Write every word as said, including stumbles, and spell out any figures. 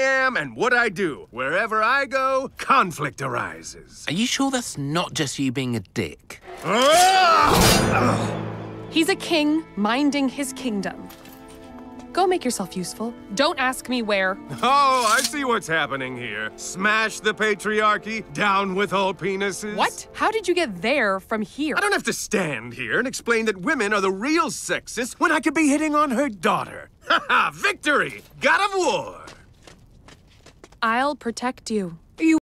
am and what I do. Wherever I go, conflict arises. Are you sure that's not just you being a dick? He's a king minding his kingdom. Go make yourself useful. Don't ask me where. Oh, I see what's happening here. Smash the patriarchy, down with all penises. What? How did you get there from here? I don't have to stand here and explain that women are the real sexists when I could be hitting on her daughter. Ha ha! Victory! God of War! I'll protect you.